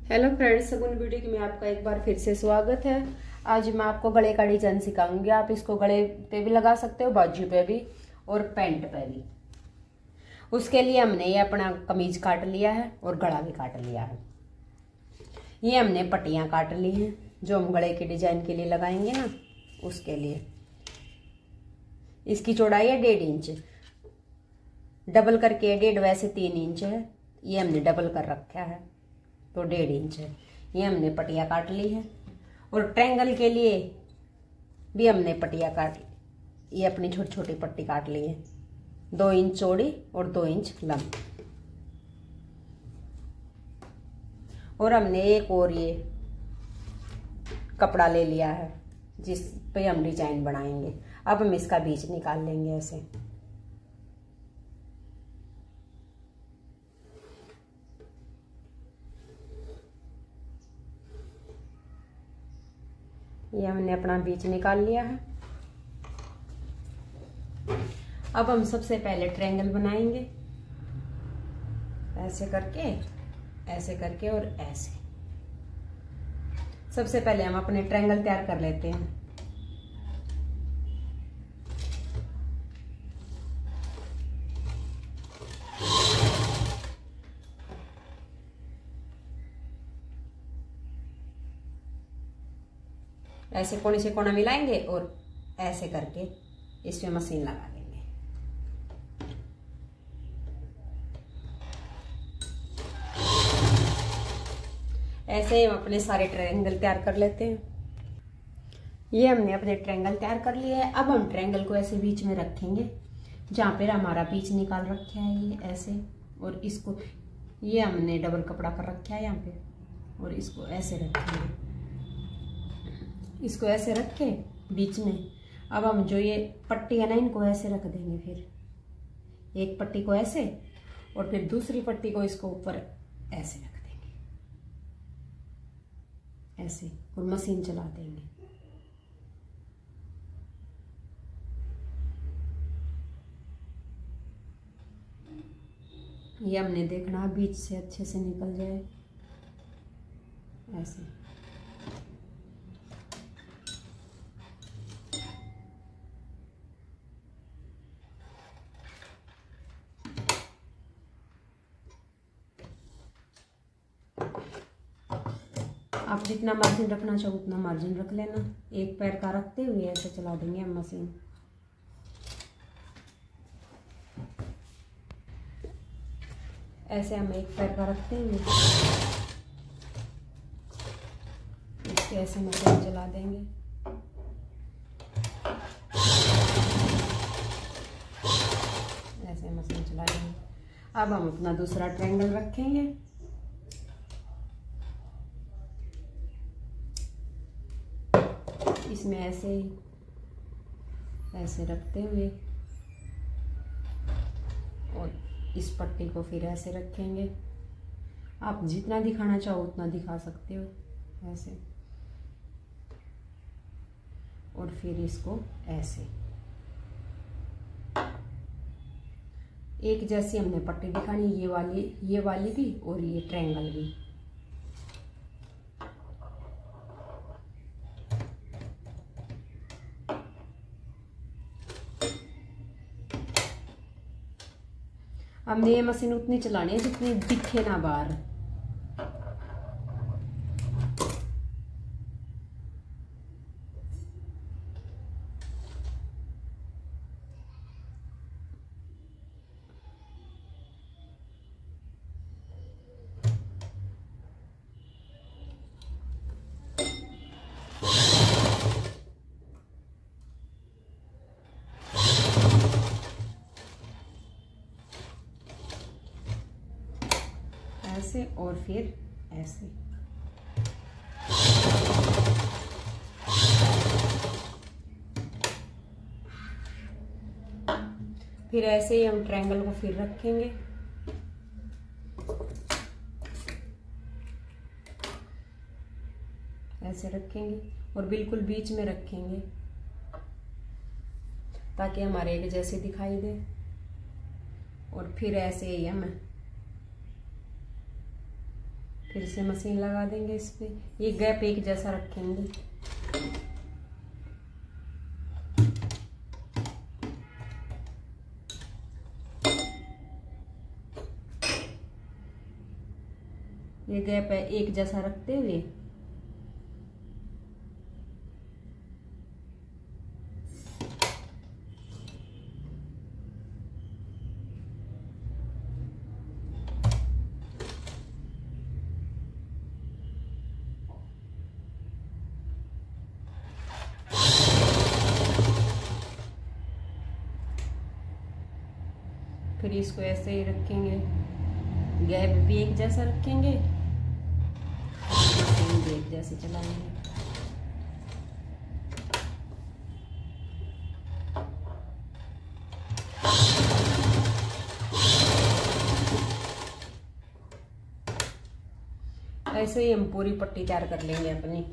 Hello friends, सगुन beauty में आपका एक बार फिर से स्वागत है। आज मैं आपको गले का डिजाइन सिखाऊंगी। आप इसको गले पे भी लगा सकते हो, बाजू पे भी और पैंट पे भी। उसके लिए हमने ये अपना कमीज काट लिया है और गला भी काट लिया है। ये हमने पट्टियां काट ली हैं जो हम गले के डिजाइन के लिए लगाएंगे ना, उसके लिए। इसकी चौड़ाई है 1.5 इंच, डबल करके 1.5, वैसे 3 इंच है। ये हमने डबल कर रखा है तो 1.5 इंच है। ये हमने पट्टियाँ काट ली है। और ट्रायंगल के लिए भी हमने पट्टियाँ काट, ये अपनी छोटी छोटी पट्टी काट ली है, 2 इंच चौड़ी और 2 इंच लंबी। और हमने एक और ये कपड़ा ले लिया है जिस पे हम डिजाइन बनाएंगे। अब हम इसका बीच निकाल लेंगे ऐसे। ये हमने अपना बीच निकाल लिया है। अब हम सबसे पहले ट्रायंगल बनाएंगे, ऐसे करके और ऐसे। सबसे पहले हम अपने ट्रायंगल तैयार कर लेते हैं। ऐसे कोने से कोना मिलाएंगे और ऐसे करके इसमें मशीन लगा देंगे। ऐसे हम अपने सारे ट्रायंगल तैयार कर लेते हैं। ये हमने अपने ट्रायंगल तैयार कर लिए है। अब हम ट्रायंगल को ऐसे बीच में रखेंगे जहाँ पे हमारा बीच निकाल रखा है, ये ऐसे। और इसको ये हमने डबल कपड़ा कर रखा है यहाँ पे, और इसको ऐसे रखेंगे। इसको ऐसे रख के बीच में अब हम जो ये पट्टी है ना, इनको ऐसे रख देंगे। फिर एक पट्टी को ऐसे और फिर दूसरी पट्टी को इसको ऊपर ऐसे रख देंगे ऐसे, और मशीन चला देंगे। ये हमने देखना बीच से अच्छे से निकल जाए ऐसे। आप जितना मार्जिन रखना चाहो उतना मार्जिन रख लेना। एक पैर का रखते हुए ऐसे चला देंगे हम मशीन। ऐसे हम एक पैर का रखते हुए इसके ऐसे मशीन चला देंगे। ऐसे मशीन चला देंगे। अब हम अपना दूसरा ट्रायंगल रखेंगे। इसमें ऐसे रखते हुए और इस पट्टी को फिर ऐसे रखेंगे। आप जितना दिखाना चाहो उतना दिखा सकते हो ऐसे। और फिर इसको ऐसे एक जैसी हमने पट्टी दिखानी, ये वाली भी और ये ट्रायंगल भी। हमने ये मशीन उतनी चलानी है जितनी दिखे ना बाहर। ऐसे और फिर ऐसे। फिर ऐसे ही हम ट्रायंगल को फिर रखेंगे। ऐसे रखेंगे और बिल्कुल बीच में रखेंगे ताकि हमारे एक जैसे दिखाई दे। और फिर ऐसे ही हम फिर से मशीन लगा देंगे इस पे। ये गैप एक जैसा रखेंगे। ये गैप है एक जैसा रखते हुए फिर इसको ऐसे ही रखेंगे, गैप भी एक जैसा रखेंगे, मशीन भी एक जैसे चलाएंगे। ऐसे ही हम पूरी पट्टी तैयार कर लेंगे अपनी।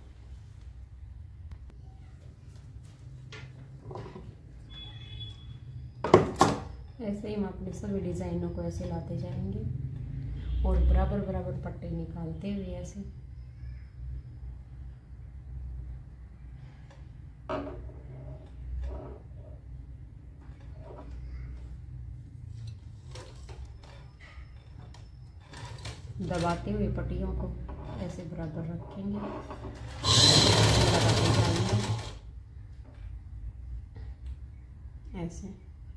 ऐसे ही हम अपने सभी डिजाइनों को ऐसे लाते जाएंगे और बराबर बराबर पट्टे निकालते हुए ऐसे। दबाते हुए पट्टियों को ऐसे बराबर रखेंगे, लगाते जाएंगे ऐसे।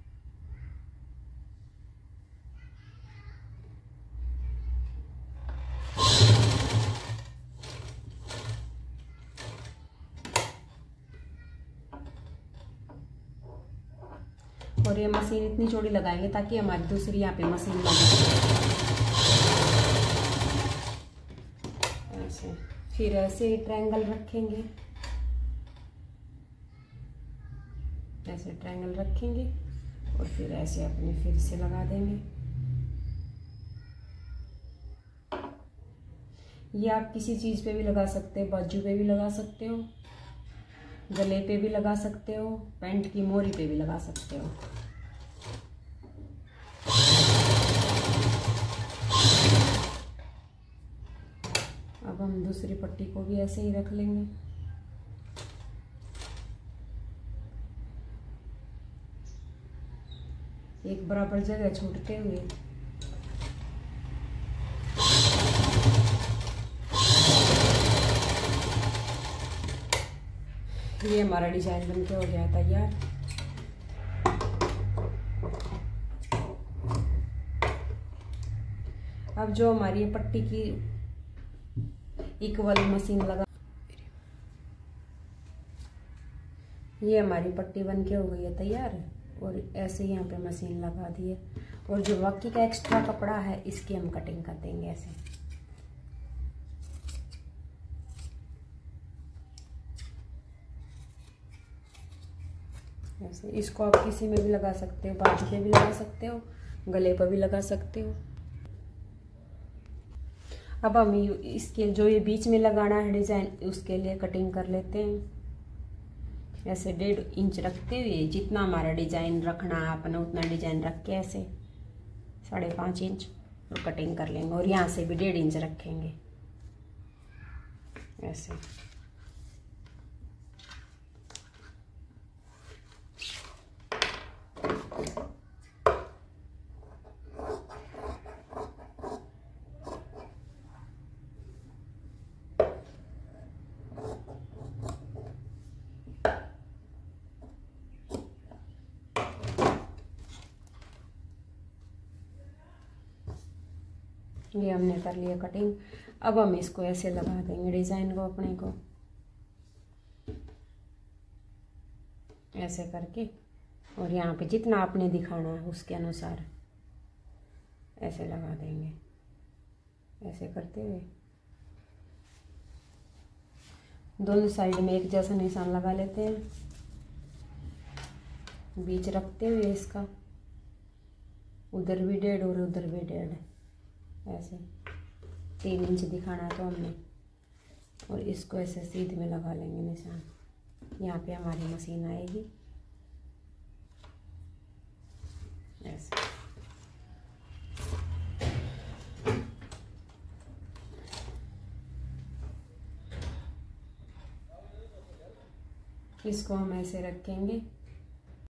और ये मशीन इतनी चौड़ी लगाएंगे ताकि हमारी दूसरी यहाँ पे मशीन लगे ऐसे। फिर ऐसे ट्रायंगल रखेंगे, ऐसे ट्रायंगल रखेंगे और फिर ऐसे अपने फिर से लगा देंगे। ये आप किसी चीज पे भी लगा सकते हो, बाजू पे भी लगा सकते हो, गले पे भी लगा सकते हो, पैंट की मोरी पे भी लगा सकते हो। अब हम दूसरी पट्टी को भी ऐसे ही रख लेंगे। एक बराबर जगह छोड़ते हुए ये हमारा डिजाइन बनके हो गया तैयार। अब जो हमारी पट्टी की इक्वल मशीन लगा, ये हमारी पट्टी बनके हो गई है तैयार। और ऐसे यहाँ पे मशीन लगा दी है और जो बाकी का एक्स्ट्रा कपड़ा है इसकी हम कटिंग कर देंगे ऐसे। ऐसे इसको आप किसी में भी लगा सकते हो, बाजू पे भी लगा सकते हो, गले पर भी लगा सकते हो। अब हम इसके जो ये बीच में लगाना है डिजाइन उसके लिए कटिंग कर लेते हैं। ऐसे 1.5 इंच रखते हुए जितना हमारा डिजाइन रखना है अपना उतना डिजाइन रख के ऐसे 5.5 इंच और कटिंग कर लेंगे। और यहाँ से भी 1.5 इंच रखेंगे ऐसे। ये हमने कर लिया कटिंग। अब हम इसको ऐसे लगा देंगे डिजाइन को अपने को ऐसे करके। और यहाँ पे जितना आपने दिखाना है उसके अनुसार ऐसे लगा देंगे। ऐसे करते हुए दोनों साइड में एक जैसा निशान लगा लेते हैं, बीच रखते हुए इसका उधर भी 1.5 और उधर भी 1.5 ऐसे 3 इंच दिखाना तो हमने। और इसको ऐसे सीधे में लगा लेंगे निशान। यहाँ पे हमारी मशीन आएगी ऐसे। इसको हम ऐसे रखेंगे